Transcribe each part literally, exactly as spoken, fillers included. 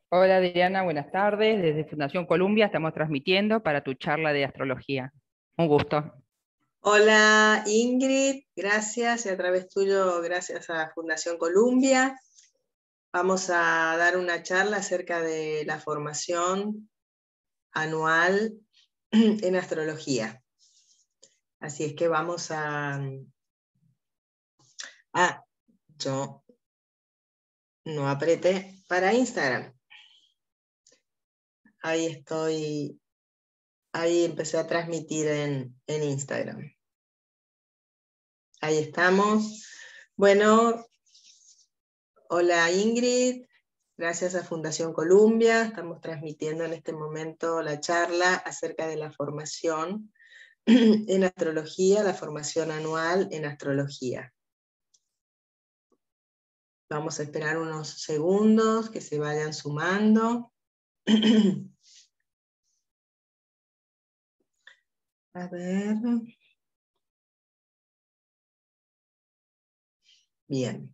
Hola Adriana, buenas tardes. Desde Fundación Columbia estamos transmitiendo para tu charla de astrología. Un gusto. Hola Ingrid, gracias, y a través tuyo, gracias a Fundación Columbia. Vamos a dar una charla acerca de la formación anual en astrología. Así es que vamos a... Ah, yo no apreté para Instagram. Ahí estoy, ahí empecé a transmitir en, en Instagram. Ahí estamos. Bueno, hola Ingrid, gracias a Fundación Columbia. Estamos transmitiendo en este momento la charla acerca de la formación en astrología, la formación anual en astrología. Vamos a esperar unos segundos que se vayan sumando. A ver. Bien.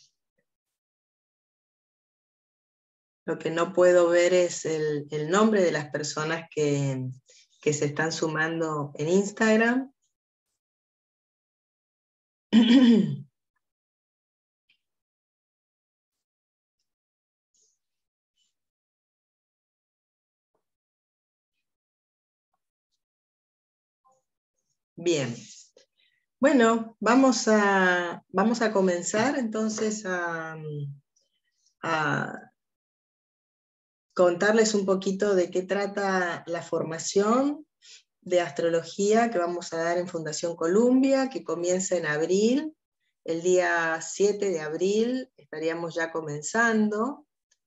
Lo que no puedo ver es el, el nombre de las personas que, que se están sumando en Instagram. Bien. Bueno, vamos a, vamos a comenzar entonces a, a contarles un poquito de qué trata la formación de astrología que vamos a dar en Fundación Columbia, que comienza en abril. El día siete de abril estaríamos ya comenzando.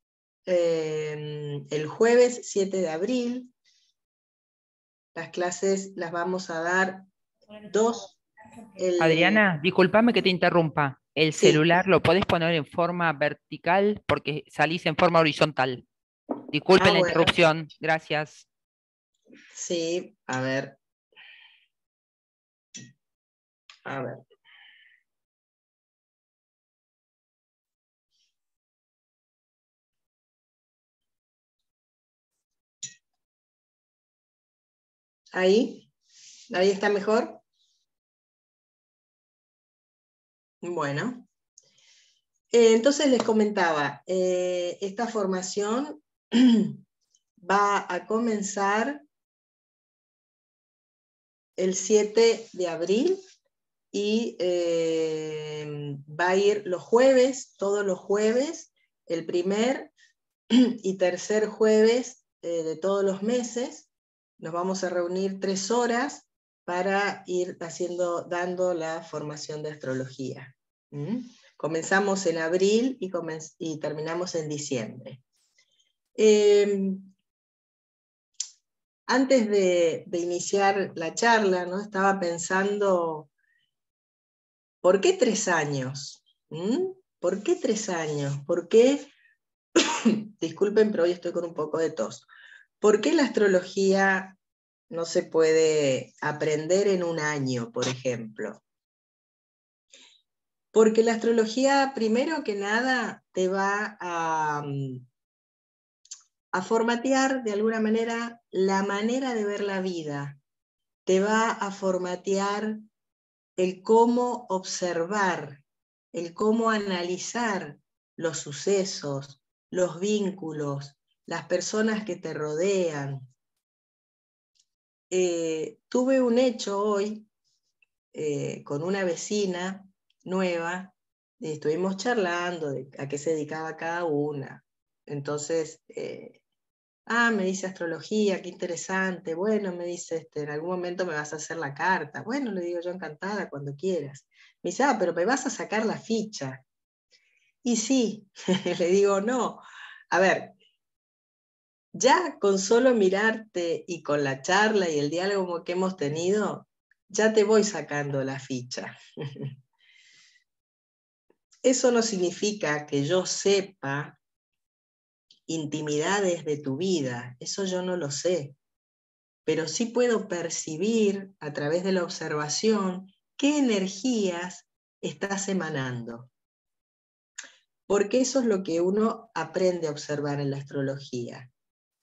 Eh, el jueves siete de abril. Las clases las vamos a dar dos. El, Adriana, discúlpame que te interrumpa. El sí, celular lo podés poner en forma vertical porque salís en forma horizontal. ah, Disculpen la bueno, interrupción. Gracias. sí, a ver, a ver. Ahí, ahí está mejor. Bueno, eh, entonces les comentaba, eh, esta formación va a comenzar el siete de abril y eh, va a ir los jueves, todos los jueves, el primer y tercer jueves eh, de todos los meses. Nos vamos a reunir tres horas para ir haciendo, dando la formación de astrología. ¿Mm? Comenzamos en abril y, comenz y terminamos en diciembre. Eh, antes de, de iniciar la charla, ¿no? Estaba pensando, ¿por qué tres años? ¿Mm? ¿Por qué tres años? ¿Por qué? Disculpen, pero hoy estoy con un poco de tos. ¿Por qué la astrología no se puede aprender en un año, por ejemplo? Porque la astrología, primero que nada, te va a, a formatear de alguna manera la manera de ver la vida. Te va a formatear el cómo observar, el cómo analizar los sucesos, los vínculos, las personas que te rodean. Eh, tuve un hecho hoy eh, con una vecina nueva, y estuvimos charlando de a qué se dedicaba cada una. Entonces, eh, ah, me dice astrología, qué interesante. Bueno, me dice, este, en algún momento me vas a hacer la carta. Bueno, le digo yo, encantada, cuando quieras. Me dice, ah, pero me vas a sacar la ficha. Y sí, le digo, no. A ver, ya con solo mirarte y con la charla y el diálogo que hemos tenido, ya te voy sacando la ficha. Eso no significa que yo sepa intimidades de tu vida, eso yo no lo sé, pero sí puedo percibir a través de la observación qué energías estás emanando. porque eso es lo que uno aprende a observar en la astrología.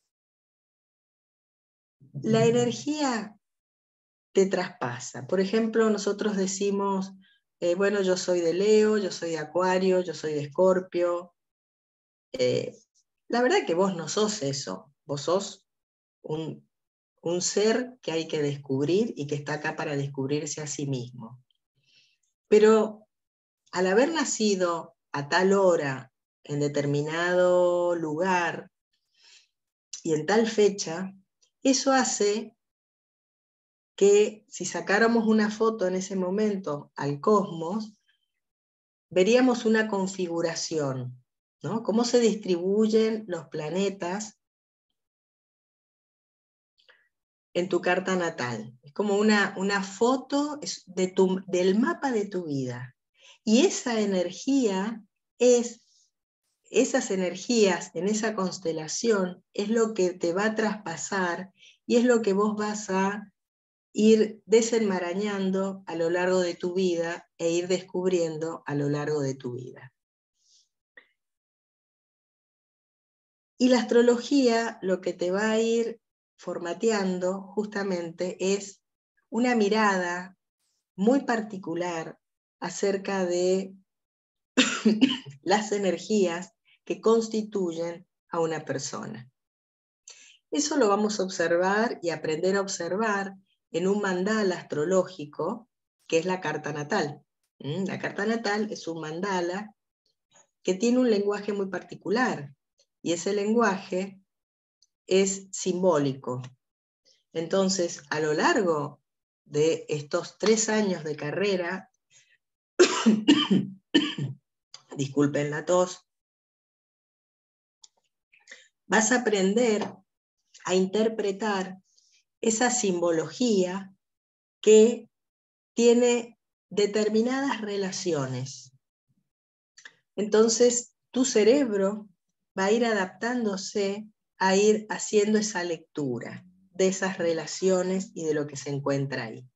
La energía te traspasa. Por ejemplo, nosotros decimos, eh, bueno, yo soy de Leo, yo soy de Acuario, yo soy de Escorpio. Eh, la verdad que vos no sos eso, vos sos un, un ser que hay que descubrir y que está acá para descubrirse a sí mismo. Pero al haber nacido a tal hora, en determinado lugar y en tal fecha, eso hace que si sacáramos una foto en ese momento al cosmos, veríamos una configuración, ¿no? Cómo se distribuyen los planetas en tu carta natal. Es como una, una foto de tu, del mapa de tu vida. Y esa energía es, esas energías en esa constelación es lo que te va a traspasar y es lo que vos vas a ir desenmarañando a lo largo de tu vida e ir descubriendo a lo largo de tu vida. Y la astrología lo que te va a ir formateando justamente es una mirada muy particular acerca de las energías que constituyen a una persona. Eso lo vamos a observar y aprender a observar en un mandala astrológico, que es la carta natal. La carta natal es un mandala que tiene un lenguaje muy particular, y ese lenguaje es simbólico. Entonces, a lo largo de estos tres años de carrera, disculpen la tos, vas a aprender a interpretar esa simbología que tiene determinadas relaciones. Entonces, tu cerebro va a ir adaptándose a ir haciendo esa lectura de esas relaciones y de lo que se encuentra ahí.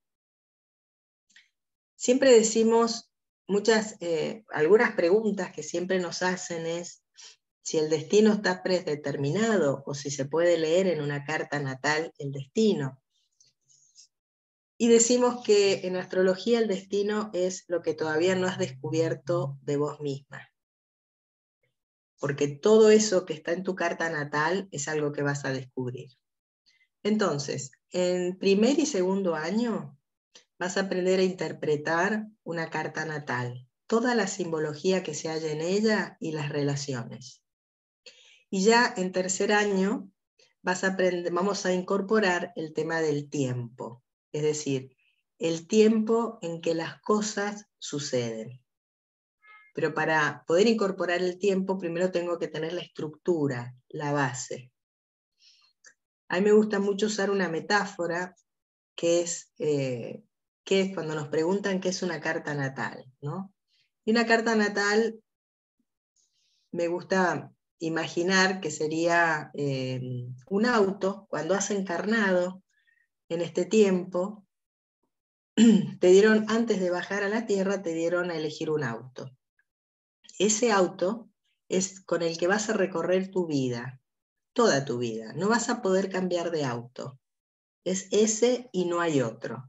Siempre decimos, muchas, eh, algunas preguntas que siempre nos hacen es si el destino está predeterminado o si se puede leer en una carta natal el destino. Y decimos que en astrología el destino es lo que todavía no has descubierto de vos misma. Porque todo eso que está en tu carta natal es algo que vas a descubrir. Entonces, en primer y segundo año vas a aprender a interpretar una carta natal, toda la simbología que se halla en ella y las relaciones. Y ya en tercer año vas a aprender, vamos a incorporar el tema del tiempo, es decir, el tiempo en que las cosas suceden. Pero para poder incorporar el tiempo, primero tengo que tener la estructura, la base. A mí me gusta mucho usar una metáfora que es, eh, que es cuando nos preguntan qué es una carta natal, ¿no? Y una carta natal me gusta imaginar que sería eh, un auto, cuando has encarnado en este tiempo, te dieron, antes de bajar a la tierra, te dieron a elegir un auto. Ese auto es con el que vas a recorrer tu vida, toda tu vida. No vas a poder cambiar de auto. Es ese y no hay otro.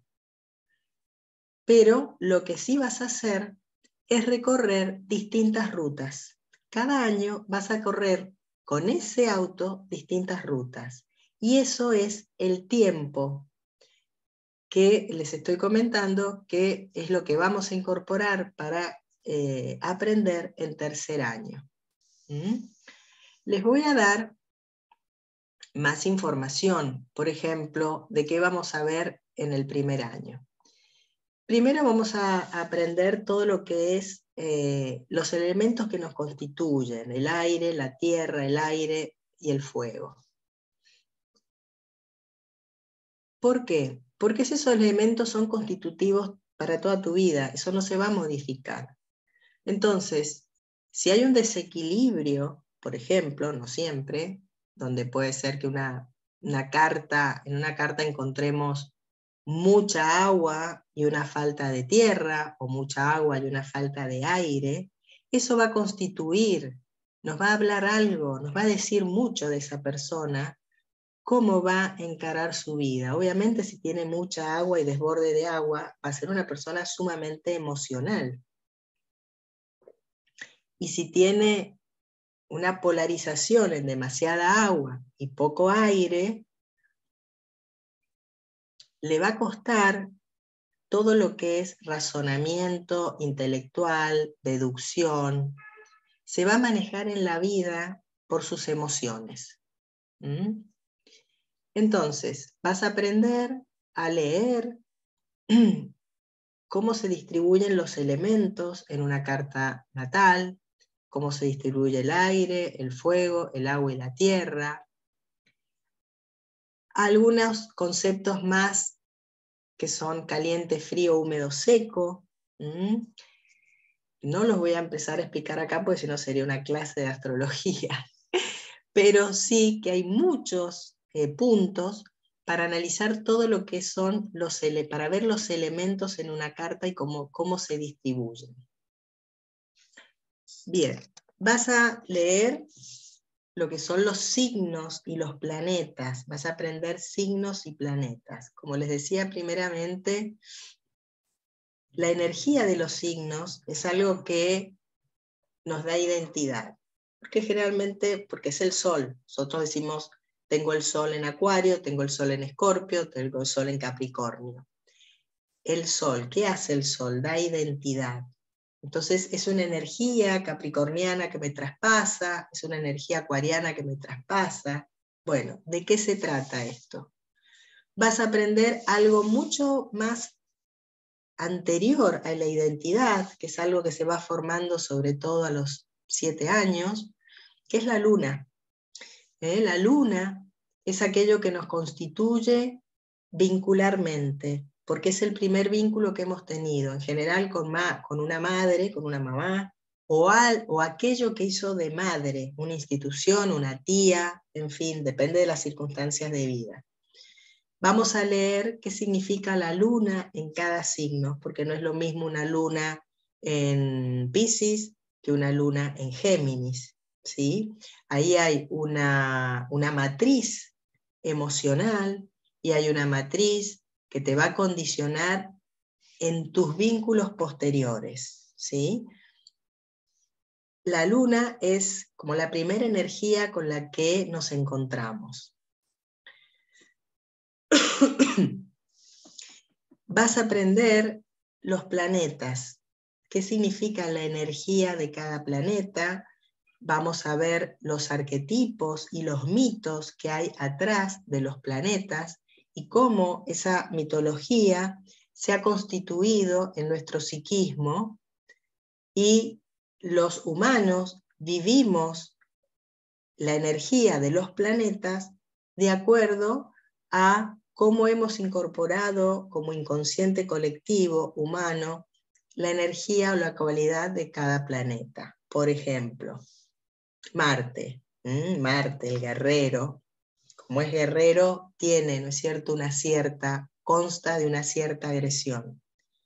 Pero lo que sí vas a hacer es recorrer distintas rutas. Cada año vas a correr con ese auto distintas rutas. Y eso es el tiempo que les estoy comentando, que es lo que vamos a incorporar para eh, aprender en tercer año. ¿Mm? Les voy a dar más información, por ejemplo, de qué vamos a ver en el primer año. Primero vamos a aprender todo lo que es eh, los elementos que nos constituyen, el aire, la tierra, el aire y el fuego. ¿Por qué? Porque esos elementos son constitutivos para toda tu vida, eso no se va a modificar. Entonces, si hay un desequilibrio, por ejemplo, no siempre, donde puede ser que una, una carta, en una carta encontremos mucha agua y una falta de tierra, o mucha agua y una falta de aire, eso va a constituir, nos va a hablar algo, nos va a decir mucho de esa persona, cómo va a encarar su vida. Obviamente si tiene mucha agua y desborde de agua, va a ser una persona sumamente emocional. Y si tiene una polarización en demasiada agua y poco aire, le va a costar todo lo que es razonamiento intelectual, deducción. Se va a manejar en la vida por sus emociones. ¿Mm? Entonces, vas a aprender a leer cómo se distribuyen los elementos en una carta natal, cómo se distribuye el aire, el fuego, el agua y la tierra. Algunos conceptos más que son caliente, frío, húmedo, seco. ¿Mm? No los voy a empezar a explicar acá porque si no sería una clase de astrología. Pero sí que hay muchos eh, puntos para analizar todo lo que son los, para ver los elementos en una carta y cómo, cómo se distribuyen. Bien, vas a leer lo que son los signos y los planetas, vas a aprender signos y planetas. Como les decía primeramente, la energía de los signos es algo que nos da identidad, porque generalmente, porque es el sol, nosotros decimos, tengo el sol en Acuario, tengo el sol en Escorpio, tengo el sol en Capricornio. El sol, ¿qué hace el sol? Da identidad. Entonces es una energía capricorniana que me traspasa, es una energía acuariana que me traspasa. Bueno, ¿de qué se trata esto? Vas a aprender algo mucho más anterior a la identidad, que es algo que se va formando sobre todo a los siete años, que es la luna. ¿Eh? La luna es aquello que nos constituye vincularmente, porque es el primer vínculo que hemos tenido, en general con, ma con una madre, con una mamá, o, al, o aquello que hizo de madre, una institución, una tía, en fin, depende de las circunstancias de vida. Vamos a leer qué significa la luna en cada signo, porque no es lo mismo una luna en Piscis que una luna en Géminis, ¿sí? Ahí hay una, una matriz emocional y hay una matriz que te va a condicionar en tus vínculos posteriores, ¿sí? La luna es como la primera energía con la que nos encontramos. Vas a aprender los planetas, qué significa la energía de cada planeta. Vamos a ver los arquetipos y los mitos que hay atrás de los planetas y cómo esa mitología se ha constituido en nuestro psiquismo, y los humanos vivimos la energía de los planetas de acuerdo a cómo hemos incorporado como inconsciente colectivo humano la energía o la cualidad de cada planeta. Por ejemplo, Marte, ¿Mm? Marte, el guerrero, como es guerrero, tiene, ¿no es cierto?, una cierta, consta de una cierta agresión.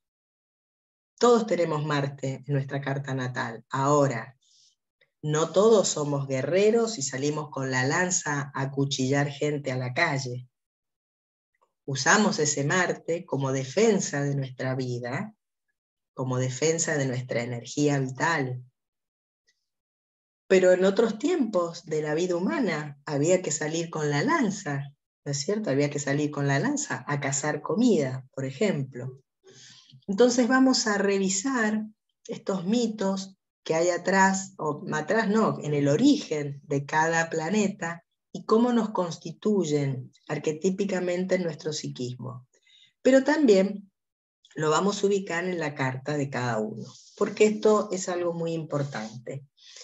Todos tenemos Marte en nuestra carta natal. Ahora, no todos somos guerreros y salimos con la lanza a acuchillar gente a la calle. Usamos ese Marte como defensa de nuestra vida, como defensa de nuestra energía vital. Pero en otros tiempos de la vida humana había que salir con la lanza, ¿no es cierto? Había que salir con la lanza a cazar comida, por ejemplo. Entonces vamos a revisar estos mitos que hay atrás, o atrás no, en el origen de cada planeta, y cómo nos constituyen arquetípicamente en nuestro psiquismo. Pero también lo vamos a ubicar en la carta de cada uno, porque esto es algo muy importante.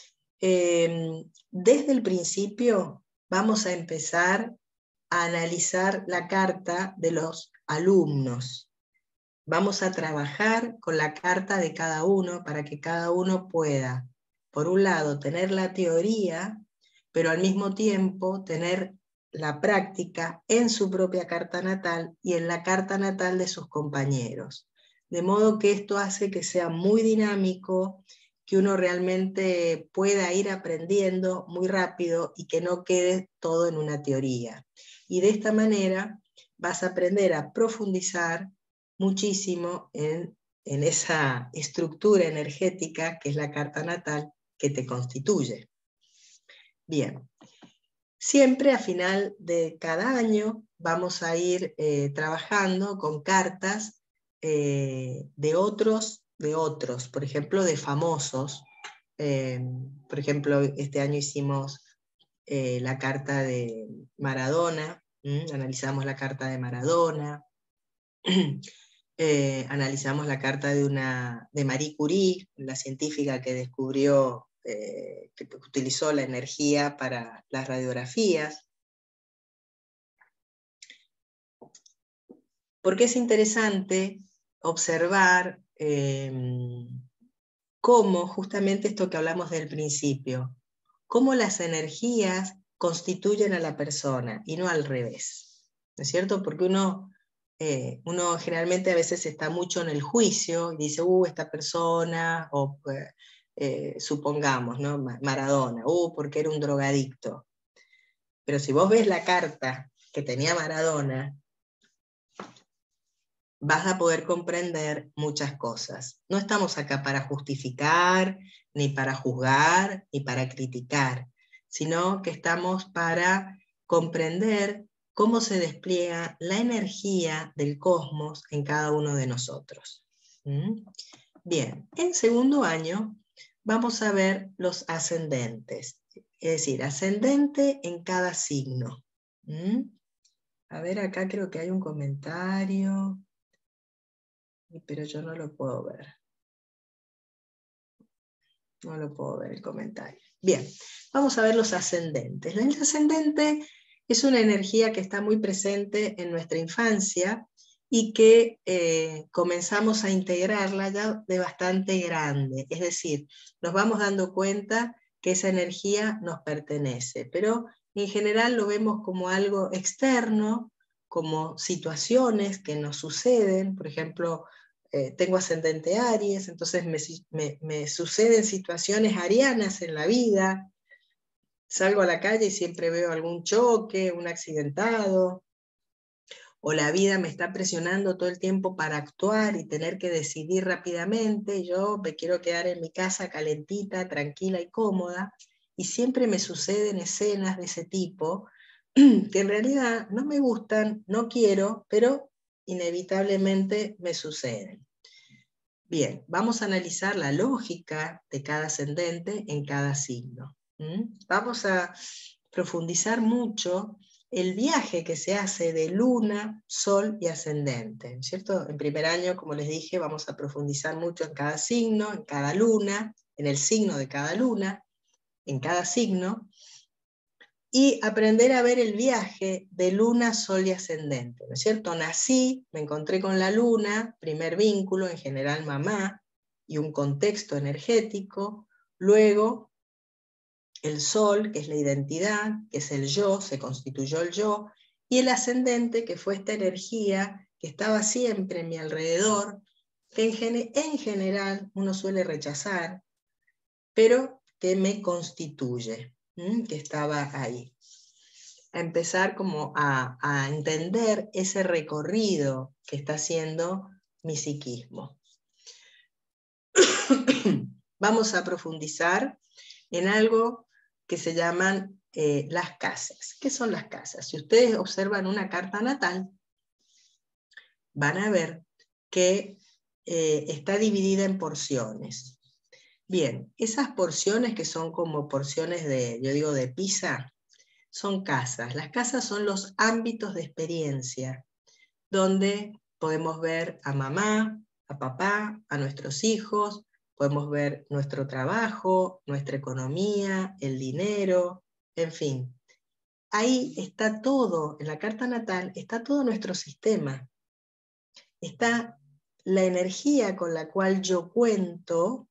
Eh, desde el principio vamos a empezar a analizar la carta de los alumnos. Vamos a trabajar con la carta de cada uno para que cada uno pueda, por un lado, tener la teoría, pero al mismo tiempo tener la práctica en su propia carta natal y en la carta natal de sus compañeros. De modo que esto hace que sea muy dinámico, que uno realmente pueda ir aprendiendo muy rápido y que no quede todo en una teoría. Y de esta manera vas a aprender a profundizar muchísimo en, en esa estructura energética que es la carta natal que te constituye. Bien, siempre a final de cada año vamos a ir eh, trabajando con cartas eh, de otros, de otros, por ejemplo, de famosos. Eh, por ejemplo, este año hicimos eh, la carta de Maradona, ¿m? Analizamos la carta de Maradona, eh, analizamos la carta de, una, de Marie Curie, la científica que descubrió, eh, que utilizó la energía para las radiografías. Porque es interesante observar eh, cómo, justamente esto que hablamos del principio, cómo las energías constituyen a la persona y no al revés, ¿no es cierto? Porque uno, eh, uno generalmente a veces está mucho en el juicio y dice, uh, esta persona, o eh, supongamos, ¿no? Maradona, uh, porque era un drogadicto. Pero si vos ves la carta que tenía Maradona, vas a poder comprender muchas cosas. No estamos acá para justificar, ni para juzgar, ni para criticar, sino que estamos para comprender cómo se despliega la energía del cosmos en cada uno de nosotros. ¿Mm? Bien, en segundo año vamos a ver los ascendentes, es decir, ascendente en cada signo. ¿Mm? A ver, acá creo que hay un comentario, pero yo no lo puedo ver. No lo puedo ver el comentario. Bien, vamos a ver los ascendentes. El ascendente es una energía que está muy presente en nuestra infancia y que eh, comenzamos a integrarla ya de bastante grande. Es decir, nos vamos dando cuenta que esa energía nos pertenece, pero en general lo vemos como algo externo, como situaciones que nos suceden. Por ejemplo, Eh, tengo ascendente Aries, entonces me, me, me suceden situaciones arianas en la vida, salgo a la calle y siempre veo algún choque, un accidentado, o la vida me está presionando todo el tiempo para actuar y tener que decidir rápidamente, yo me quiero quedar en mi casa calentita, tranquila y cómoda, y siempre me suceden escenas de ese tipo, que en realidad no me gustan, no quiero, pero inevitablemente me suceden. Bien, vamos a analizar la lógica de cada ascendente en cada signo. ¿Mm? Vamos a profundizar mucho el viaje que se hace de luna, sol y ascendente, ¿cierto? En primer año, como les dije, vamos a profundizar mucho en cada signo, en cada luna, en el signo de cada luna, en cada signo, y aprender a ver el viaje de luna, sol y ascendente, ¿no es cierto? Nací, me encontré con la luna, primer vínculo, en general mamá, y un contexto energético, luego el sol, que es la identidad, que es el yo, se constituyó el yo, y el ascendente, que fue esta energía que estaba siempre en mi alrededor, que en, gen en general uno suele rechazar, pero que me constituye, ¿m? Que estaba ahí. A empezar como a, a entender ese recorrido que está haciendo mi psiquismo. Vamos a profundizar en algo que se llaman eh, las casas. ¿Qué son las casas? Si ustedes observan una carta natal, van a ver que eh, está dividida en porciones. Bien, esas porciones que son como porciones de, yo digo, de pizza, son casas. Las casas son los ámbitos de experiencia, donde podemos ver a mamá, a papá, a nuestros hijos, podemos ver nuestro trabajo, nuestra economía, el dinero, en fin. Ahí está todo, en la carta natal, está todo nuestro sistema. Está la energía con la cual yo cuento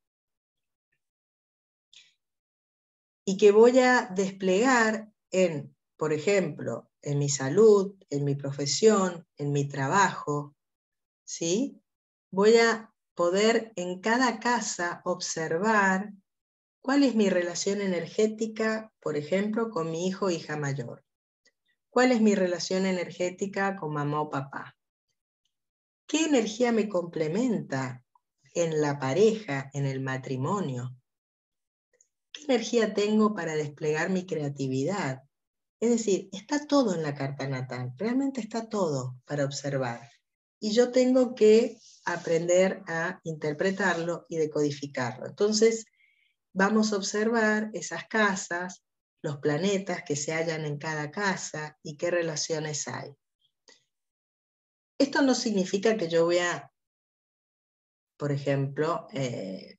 y que voy a desplegar en, por ejemplo, en mi salud, en mi profesión, en mi trabajo, ¿sí? Voy a poder en cada casa observar cuál es mi relación energética, por ejemplo, con mi hijo o hija mayor. ¿Cuál es mi relación energética con mamá o papá? ¿Qué energía me complementa en la pareja, en el matrimonio? ¿Qué energía tengo para desplegar mi creatividad? Es decir, está todo en la carta natal, realmente está todo para observar. Y yo tengo que aprender a interpretarlo y decodificarlo. Entonces, vamos a observar esas casas, los planetas que se hallan en cada casa y qué relaciones hay. Esto no significa que yo voy a, por ejemplo, eh,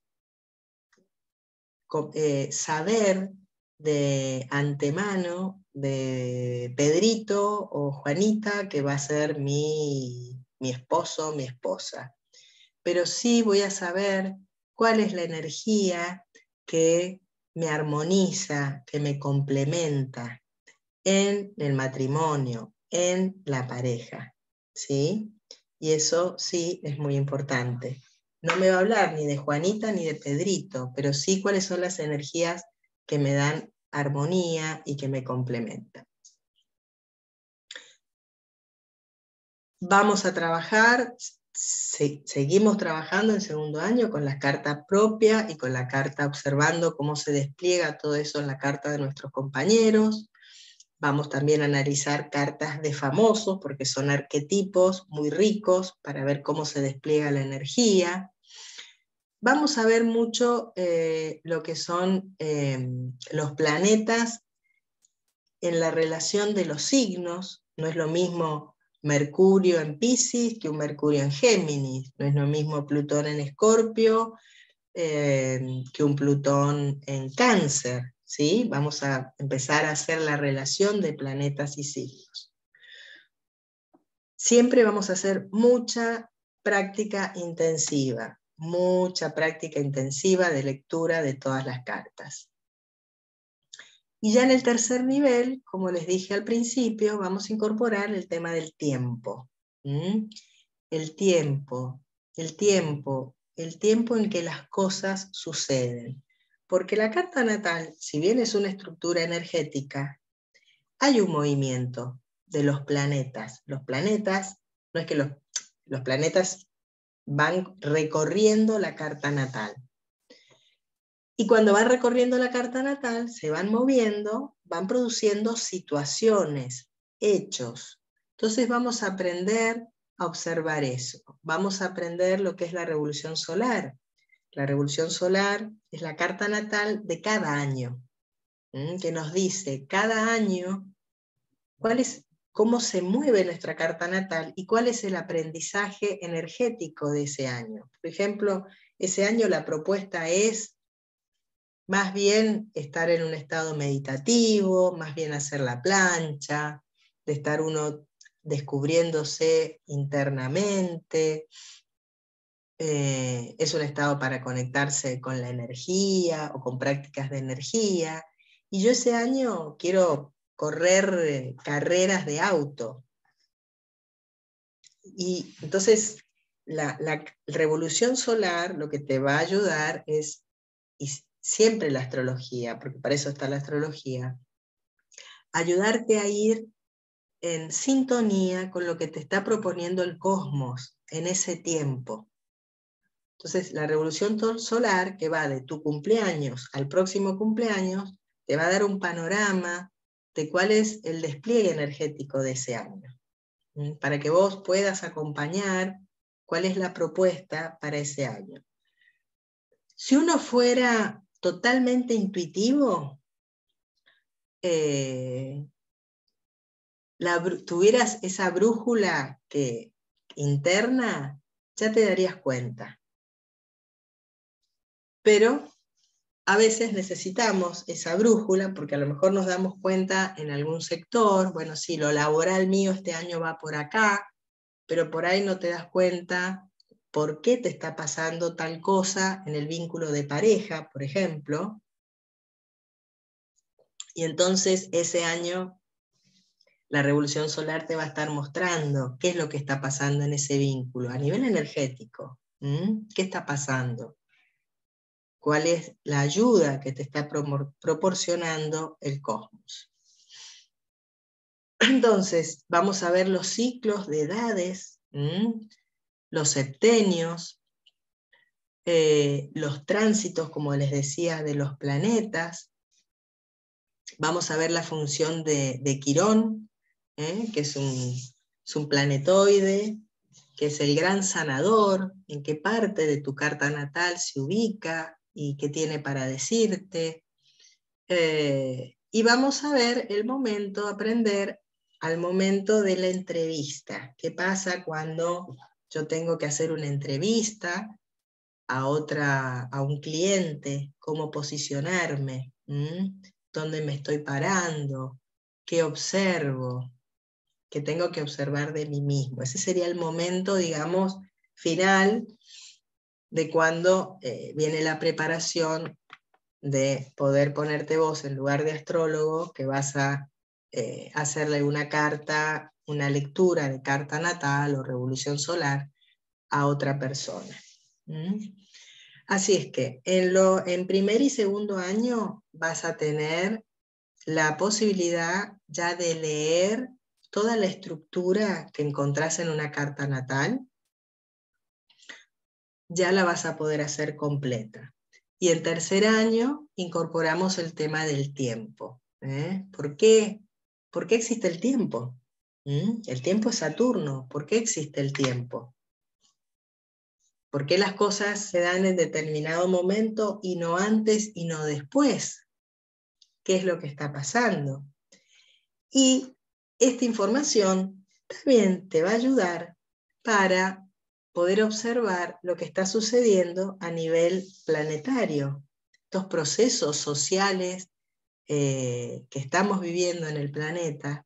eh, saber de antemano de Pedrito o Juanita, que va a ser mi, mi esposo o mi esposa. Pero sí voy a saber cuál es la energía que me armoniza, que me complementa en el matrimonio, en la pareja, ¿sí? Y eso sí es muy importante. No me va a hablar ni de Juanita ni de Pedrito, pero sí cuáles son las energías que me dan armonía y que me complementan. Vamos a trabajar, se, seguimos trabajando en segundo año con la carta propia y con la carta observando cómo se despliega todo eso en la carta de nuestros compañeros. Vamos también a analizar cartas de famosos, porque son arquetipos muy ricos para ver cómo se despliega la energía. Vamos a ver mucho eh, lo que son eh, los planetas en la relación de los signos. No es lo mismo Mercurio en Piscis que un Mercurio en Géminis. No es lo mismo Plutón en Escorpio eh, que un Plutón en Cáncer. ¿Sí? Vamos a empezar a hacer la relación de planetas y signos. Siempre vamos a hacer mucha práctica intensiva, mucha práctica intensiva de lectura de todas las cartas. Y ya en el tercer nivel, como les dije al principio, vamos a incorporar el tema del tiempo. ¿Mm? El tiempo, el tiempo, el tiempo en que las cosas suceden. Porque la carta natal, si bien es una estructura energética, hay un movimiento de los planetas. Los planetas, no es que los, los planetas van recorriendo la carta natal. Y cuando van recorriendo la carta natal, se van moviendo, van produciendo situaciones, hechos. Entonces vamos a aprender a observar eso. Vamos a aprender lo que es la revolución solar. La revolución solar es la carta natal de cada año, ¿m? Que nos dice cada año cuál es, cómo se mueve nuestra carta natal y cuál es el aprendizaje energético de ese año. Por ejemplo, ese año la propuesta es más bien estar en un estado meditativo, más bien hacer la plancha, de estar uno descubriéndose internamente. Eh, es un estado para conectarse con la energía o con prácticas de energía. Y yo ese año quiero correr eh, carreras de auto. Y entonces la, la revolución solar lo que te va a ayudar es, y siempre la astrología, porque para eso está la astrología, ayudarte a ir en sintonía con lo que te está proponiendo el cosmos en ese tiempo. Entonces, la revolución solar, que va de tu cumpleaños al próximo cumpleaños, te va a dar un panorama de cuál es el despliegue energético de ese año, ¿sí? Para que vos puedas acompañar cuál es la propuesta para ese año. Si uno fuera totalmente intuitivo, eh, la, tuvieras esa brújula que, interna, ya te darías cuenta. Pero a veces necesitamos esa brújula porque a lo mejor nos damos cuenta en algún sector, bueno, sí, lo laboral mío este año va por acá, pero por ahí no te das cuenta por qué te está pasando tal cosa en el vínculo de pareja, por ejemplo. Y entonces ese año la revolución solar te va a estar mostrando qué es lo que está pasando en ese vínculo a nivel energético. ¿Mm? ¿Qué está pasando? ¿Cuál es la ayuda que te está pro- proporcionando el cosmos? Entonces, vamos a ver los ciclos de edades, ¿Mm? los septenios, eh, los tránsitos, como les decía, de los planetas. Vamos a ver la función de, de Quirón, ¿eh? que es un, es un planetoide, que es el gran sanador, en qué parte de tu carta natal se ubica y qué tiene para decirte. Eh, y vamos a ver el momento, aprender al momento de la entrevista. ¿Qué pasa cuando yo tengo que hacer una entrevista a otra, a un cliente? ¿Cómo posicionarme? ¿Mm? ¿Dónde me estoy parando? ¿Qué observo? ¿Qué tengo que observar de mí mismo? Ese sería el momento, digamos, final de cuando eh, viene la preparación de poder ponerte vos en lugar de astrólogo, que vas a eh, hacerle una carta, una lectura de carta natal o revolución solar a otra persona. ¿Mm? Así es que en, lo, en primer y segundo año vas a tener la posibilidad ya de leer toda la estructura que encontrás en una carta natal, ya la vas a poder hacer completa. Y en tercer año incorporamos el tema del tiempo. ¿eh? ¿Por qué? ¿Por qué existe el tiempo? ¿Mm? El tiempo es Saturno. ¿Por qué existe el tiempo? ¿Por qué las cosas se dan en determinado momento y no antes y no después? ¿Qué es lo que está pasando? Y esta información también te va a ayudar para poder observar lo que está sucediendo a nivel planetario. Estos procesos sociales eh, que estamos viviendo en el planeta,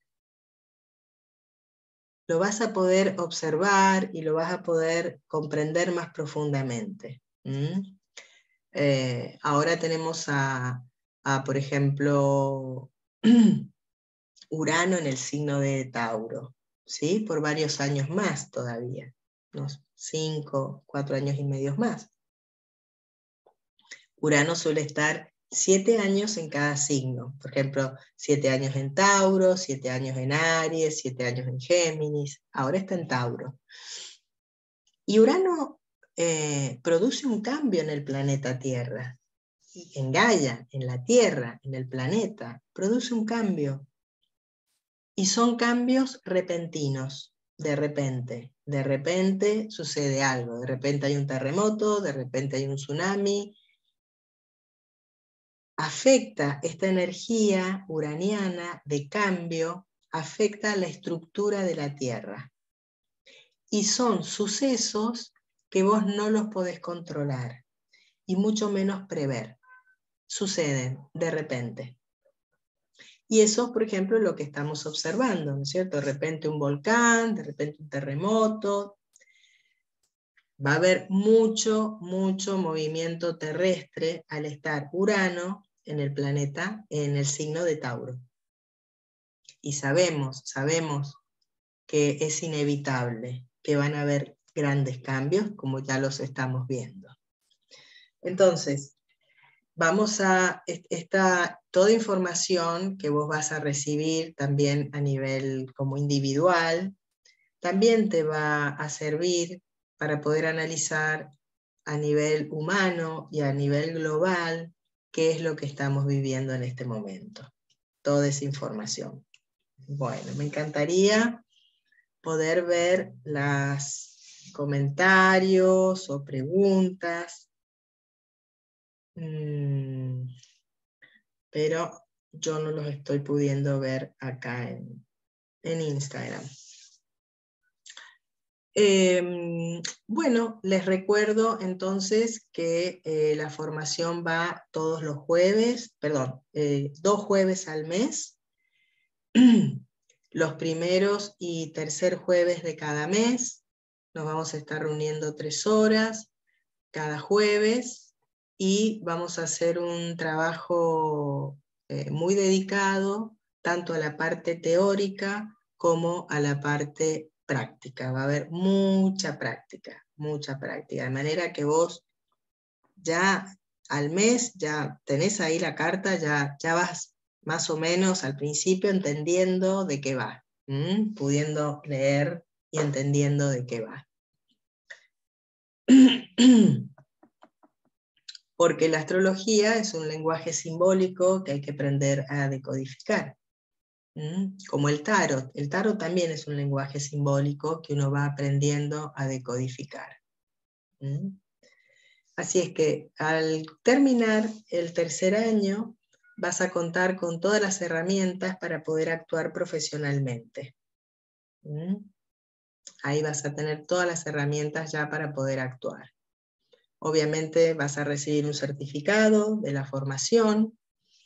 lo vas a poder observar y lo vas a poder comprender más profundamente. ¿Mm? Eh, ahora tenemos a, a, por ejemplo, Urano en el signo de Tauro, ¿sí? Por varios años más todavía, unos cinco, cuatro años y medio más. Urano suele estar siete años en cada signo, por ejemplo, siete años en Tauro, siete años en Aries, siete años en Géminis, ahora está en Tauro. Y Urano eh, produce un cambio en el planeta Tierra, en Gaia, en la Tierra, en el planeta, produce un cambio. Y son cambios repentinos, de repente. De repente sucede algo, de repente hay un terremoto, de repente hay un tsunami. Afecta esta energía uraniana de cambio, afecta la estructura de la Tierra. Y son sucesos que vos no los podés controlar, y mucho menos prever. Suceden de repente. Y eso, por ejemplo, es lo que estamos observando, ¿no es cierto? De repente un volcán, de repente un terremoto. Va a haber mucho, mucho movimiento terrestre al estar Urano en el planeta, en el signo de Tauro. Y sabemos, sabemos que es inevitable, que van a haber grandes cambios, como ya los estamos viendo. Entonces, vamos a, esta, toda información que vos vas a recibir también a nivel como individual, también te va a servir para poder analizar a nivel humano y a nivel global qué es lo que estamos viviendo en este momento. Toda esa información. Bueno, me encantaría poder ver los comentarios o preguntas. Mm, pero yo no los estoy pudiendo ver acá en, en Instagram. Eh, bueno, les recuerdo entonces que eh, la formación va todos los jueves, perdón, eh, dos jueves al mes, los primeros y tercer jueves de cada mes. Nos vamos a estar reuniendo tres horas cada jueves y vamos a hacer un trabajo eh, muy dedicado tanto a la parte teórica como a la parte práctica. Va a haber mucha práctica. mucha práctica, de manera que vos ya al mes, ya tenés ahí la carta, ya, ya vas más o menos al principio entendiendo de qué va, ¿m? Pudiendo leer y entendiendo de qué va. Porque la astrología es un lenguaje simbólico que hay que aprender a decodificar. ¿Mm? Como el tarot. El tarot también es un lenguaje simbólico que uno va aprendiendo a decodificar. ¿Mm? Así es que al terminar el tercer año vas a contar con todas las herramientas para poder actuar profesionalmente. ¿Mm? Ahí vas a tener todas las herramientas ya para poder actuar. Obviamente vas a recibir un certificado de la formación.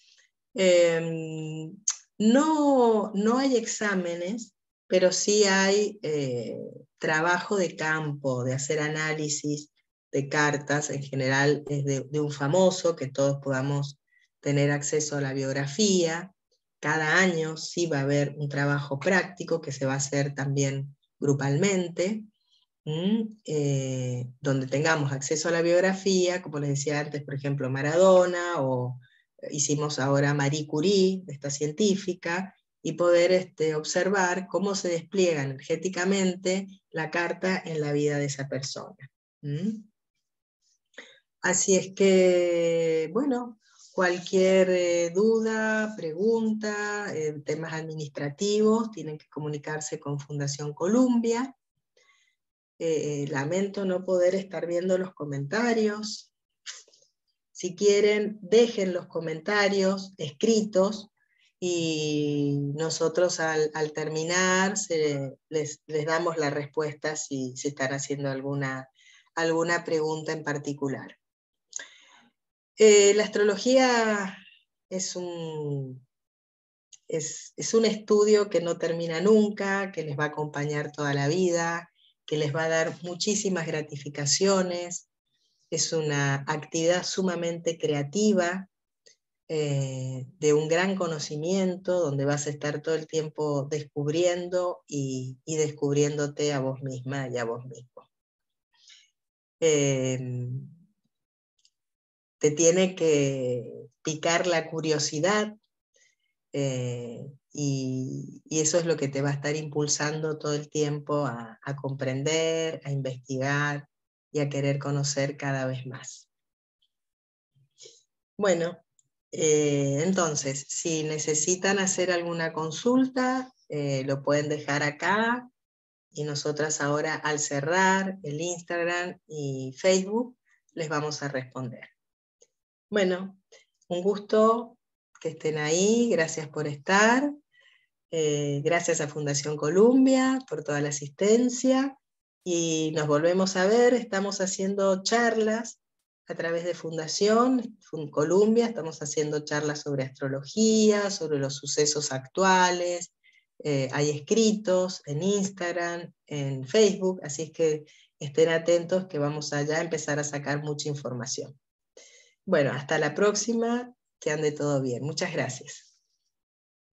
Eh, no, no hay exámenes, pero sí hay eh, trabajo de campo, de hacer análisis de cartas, en general es de, de un famoso, que todos podamos tener acceso a la biografía. Cada año sí va a haber un trabajo práctico que se va a hacer también grupalmente. ¿Mm? Eh, donde tengamos acceso a la biografía, como les decía antes, por ejemplo, Maradona, o hicimos ahora Marie Curie, esta científica, y poder este, observar cómo se despliega energéticamente la carta en la vida de esa persona. ¿Mm? Así es que, bueno, cualquier eh, duda, pregunta, eh, temas administrativos, tienen que comunicarse con Fundación Columbia. Eh, lamento no poder estar viendo los comentarios. Si quieren, dejen los comentarios escritos y nosotros al, al terminar se, les, les damos la respuesta si se están haciendo alguna, alguna pregunta en particular. Eh, la astrología es un, es, es un estudio que no termina nunca, que les va a acompañar toda la vida, que les va a dar muchísimas gratificaciones. Es una actividad sumamente creativa, eh, de un gran conocimiento, donde vas a estar todo el tiempo descubriendo y, y descubriéndote a vos misma y a vos mismo. Eh, te tiene que picar la curiosidad, eh, y, y eso es lo que te va a estar impulsando todo el tiempo a, a comprender, a investigar y a querer conocer cada vez más. Bueno, eh, entonces, si necesitan hacer alguna consulta, eh, lo pueden dejar acá, y nosotras ahora al cerrar el Instagram y Facebook les vamos a responder. Bueno, un gusto que estén ahí, gracias por estar, eh, gracias a Fundación Columbia por toda la asistencia, y nos volvemos a ver. Estamos haciendo charlas a través de Fundación Columbia, estamos haciendo charlas sobre astrología, sobre los sucesos actuales, eh, hay escritos en Instagram, en Facebook, así es que estén atentos que vamos allá a empezar a sacar mucha información. Bueno, hasta la próxima, que ande todo bien. Muchas gracias.